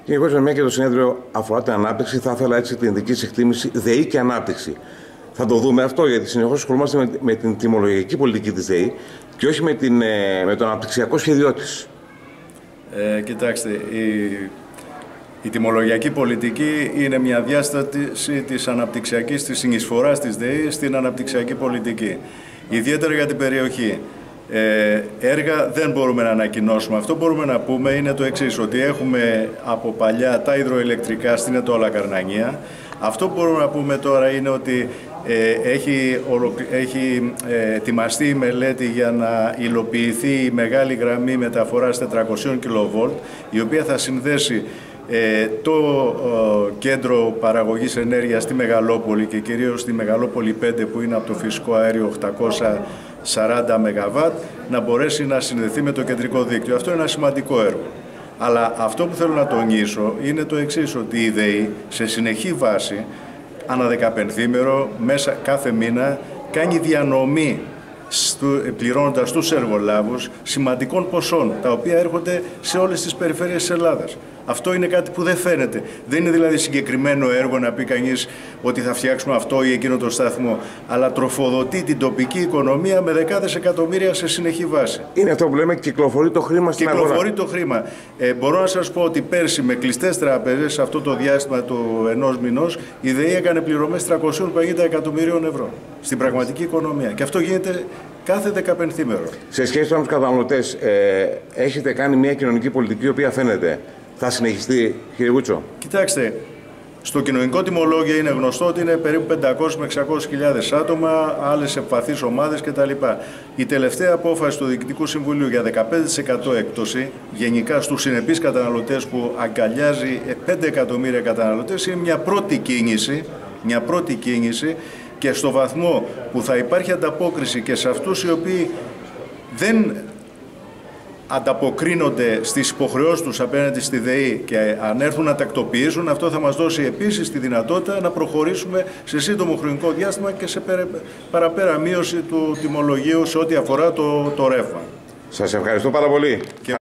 Κύριε Κότσιρα, μια και το συνέδριο αφορά την ανάπτυξη, θα ήθελα έτσι την δική σας εκτίμηση ΔΕΗ και ανάπτυξη. Θα το δούμε αυτό, γιατί συνεχώς ασχολούμαστε με την τιμολογιακή πολιτική της ΔΕΗ και όχι με το αναπτυξιακό σχέδιό της. Κοιτάξτε, η τιμολογιακή πολιτική είναι μια διάσταση της αναπτυξιακής, της συνεισφοράς της ΔΕΗ στην αναπτυξιακή πολιτική. Ιδιαίτερα για την περιοχή. Έργα δεν μπορούμε να ανακοινώσουμε. Αυτό που μπορούμε να πούμε είναι το εξής, ότι έχουμε από παλιά τα υδροηλεκτρικά στην Ετώλα Καρνανία. Αυτό που μπορούμε να πούμε τώρα είναι ότι έχει ετοιμαστεί η μελέτη για να υλοποιηθεί η μεγάλη γραμμή μεταφοράς 400 kV, η οποία θα συνδέσει το κέντρο παραγωγής ενέργειας στη Μεγαλόπολη και κυρίως στη Μεγαλόπολη 5, που είναι από το φυσικό αέριο 840 ΜΒ, να μπορέσει να συνδεθεί με το κεντρικό δίκτυο. Αυτό είναι ένα σημαντικό έργο. Αλλά αυτό που θέλω να τονίσω είναι το εξής, ότι η ΔΕΗ σε συνεχή βάση, ανά 15μέρο, μέσα κάθε μήνα, κάνει διανομή πληρώνοντας τους εργολάβους σημαντικών ποσών, τα οποία έρχονται σε όλες τις περιφέρειες της Ελλάδας. Αυτό είναι κάτι που δεν φαίνεται. Δεν είναι δηλαδή συγκεκριμένο έργο να πει κανείς ότι θα φτιάξουμε αυτό ή εκείνο το σταθμό, αλλά τροφοδοτεί την τοπική οικονομία με δεκάδες εκατομμύρια σε συνεχή βάση. Είναι αυτό που λέμε, κυκλοφορεί το χρήμα στην αγορά. Κυκλοφορεί το χρήμα. Μπορώ να σας πω ότι πέρσι με κλειστές τράπεζες, αυτό το διάστημα του ενός μηνός, η ΔΕΗ έκανε πληρωμές 350 εκατομμυρίων ευρώ στην πραγματική οικονομία. Και αυτό γίνεται κάθε 15μέρο. Σε σχέση με τους καταναλωτές, έχετε κάνει μια κοινωνική πολιτική η οποία φαίνεται. Θα συνεχιστεί, κύριε Γούτσο? Κοιτάξτε, στο κοινωνικό τιμολόγιο είναι γνωστό ότι είναι περίπου 500 με 600.000 άτομα, άλλες ευπαθείς ομάδες κτλ. Η τελευταία απόφαση του Διοικητικού Συμβουλίου για 15% έκπτωση γενικά στους συνεπείς καταναλωτές, που αγκαλιάζει 5 εκατομμύρια καταναλωτές, είναι μια πρώτη κίνηση, και στο βαθμό που θα υπάρχει ανταπόκριση και σε αυτούς οι οποίοι δεν ανταποκρίνονται στις υποχρεώσεις τους απέναντι στη ΔΕΗ και αν έρθουν να τακτοποιήσουν, αυτό θα μας δώσει επίσης τη δυνατότητα να προχωρήσουμε σε σύντομο χρονικό διάστημα και σε παραπέρα μείωση του τιμολογίου σε ό,τι αφορά το ρεύμα. Σας ευχαριστώ πάρα πολύ.